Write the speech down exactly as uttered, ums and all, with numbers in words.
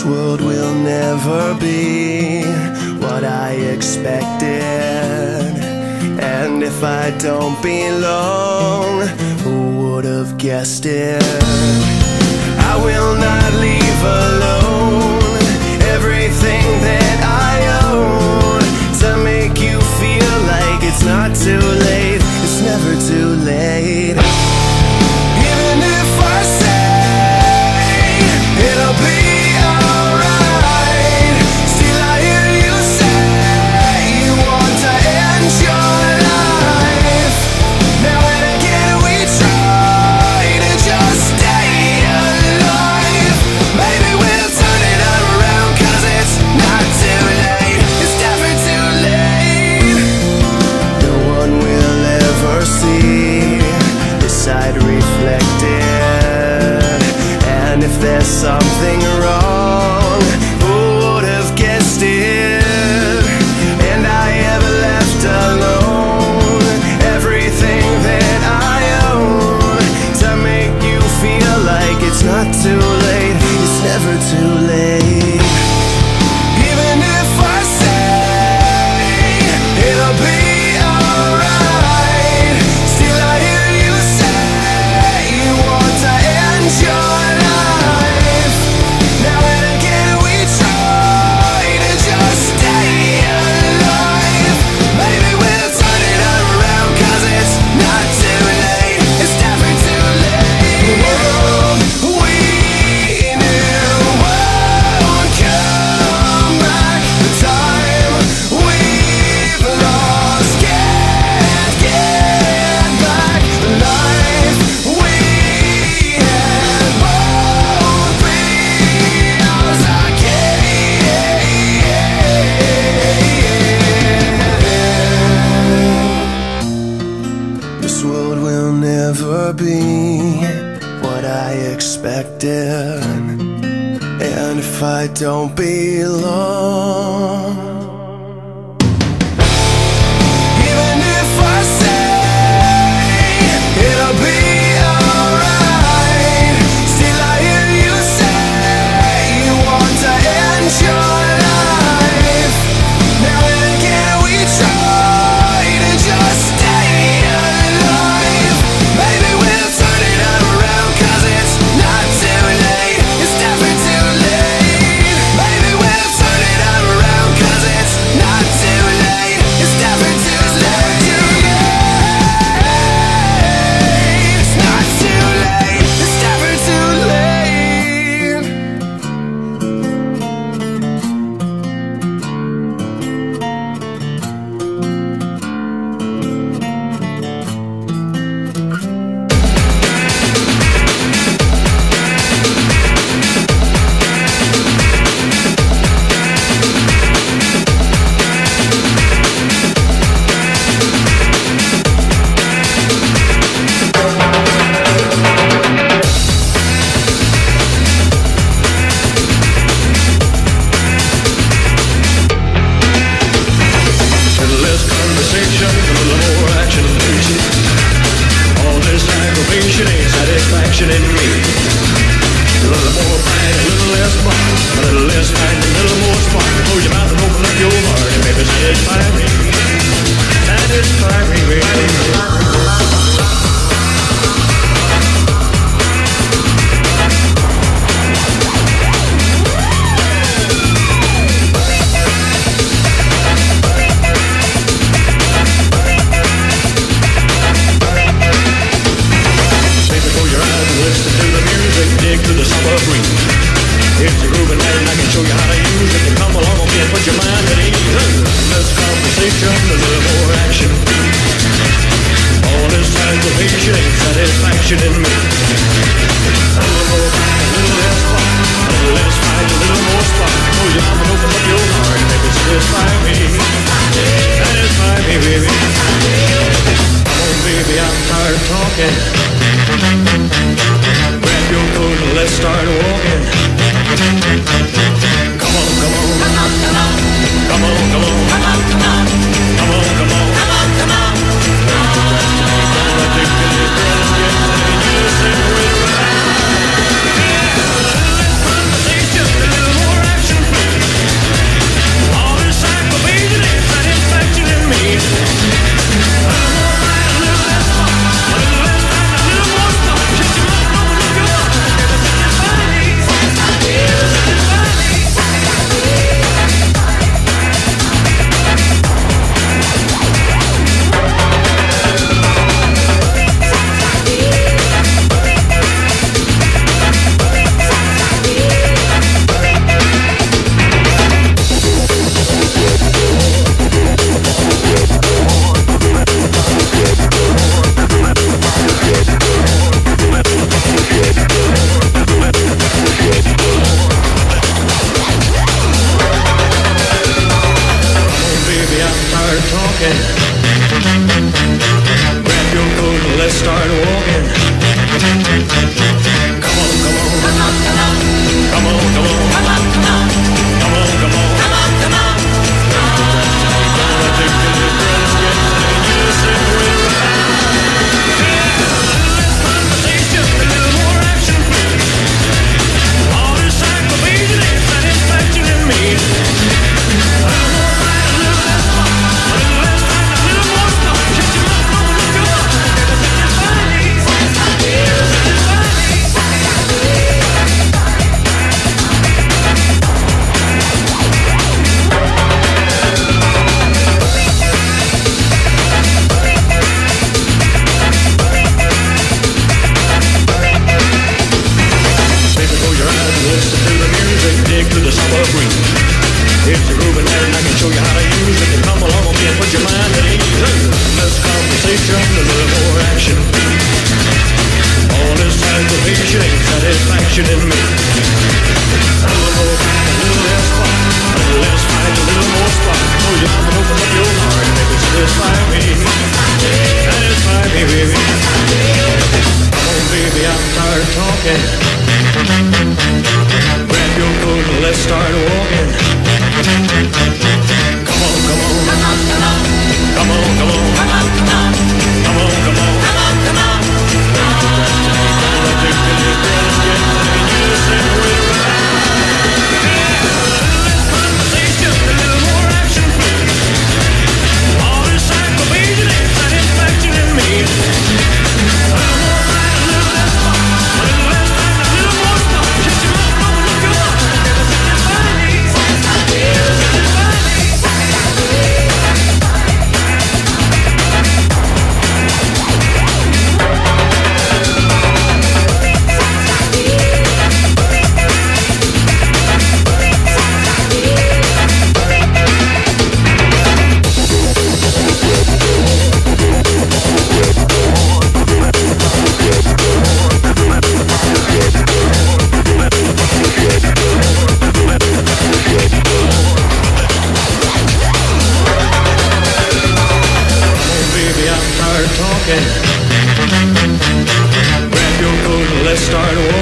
world will never be what I expected, and if I don't belong, who would have guessed it? I will not leave alone everything that I own to make you feel like it's not too late. It's never too late. Even if I say it'll be alright, still I hear you say you want to end your life. Now and again we try to just stay alive. Maybe we'll turn it around, cause it's not too late. It's never too late. No one will ever see this side reflected, and if there's something wrong, who would have guessed it? And I have left alone everything that I own to make you feel like it's not too late. It's never too late. Even if I say it'll be alright, still I hear you say you want to end your life. Now and again we try to just stay alive. Maybe we'll turn it around, cause it's not too late. It's never too late. The world we knew won't come back. The time we've lost can't get back. The life we had won't be ours again. This world will never be what I expected, and if I don't belong, even if I say it'll be alright, still I hear you say you want to end your life. Now and again we try to just stay alive. Maybe we'll turn it around, cause it's not too late. It's never too late. Maybe we'll turn it around, cause it's not too late. It's never too late. It's not too late. It's never too late. Little less conversation, a little more action. All this aggravation ain't satisfaction in me. A little more fight, a little less fun. A little less fight, a little more spark. Close your mouth and open up your heart, and maybe satisfy me. Satisfy me, baby. Baby, close your eyes and listen to the music, dig to the summer breeze. It's a grooving night and I can show you how to use it. And come along with me and put your mind at ease. Less conversation, a little more action. All this aggravation ain't satisfaction in me. A little more fight, a little less fun. A little less fight, a little more spark. Close your mouth and open up your heart, and maybe satisfy me. Satisfy me, baby. Come on, baby, I'm tired of talking. Grab your coat and let's start walking. Come on, come on. Come on, come on. Come on, come on. Come on, come on. Come on, come on. Come on, come on. Conversation, a little more start walking. Come on, come on. Come on, come on. Come on, come on. Come on, come on. Come on, come on. Come on, come on. Gonna take a little girl again and you say we're right. Yeah, a little less conversation, a little more action. All this aggravation ain't satisfaction in me. A little more fight, a little less fun. A little less time, a little more stuff. Shut your mouth, mama, look your eye. Never satisfy me. Satisfy me. Satisfy me. Baby, close your eyes and listen to the music. Dig to the summer breeze. It's a grooving night and I can show you how to use it. Come along with me and put your mind at ease. Less conversation, a little more action. All this aggravation ain't satisfaction in me. A little more fight, a little less fun. A little less fight, a little more spark. Close your eyes and open up your heart. Baby, satisfy me. Satisfy me, baby. Come on, baby, I'm tired of talking. Grab your coat and let's start walking. Come on, come on. Come on, come on. Come on, come on. Come on, come on. Come on, come on. Come on, come on. Gonna take a little girl again and you say we're right. Yeah, a little less conversation, a little more action. All this aggravation ain't satisfaction in me. A little more fight, a little less fun. A little less time, a little more stuff. Shut your mouth, mama, look your eye. Never satisfy me. Satisfy me. Satisfy me. Baby, I'm tired of talking. Grab your coat and let's start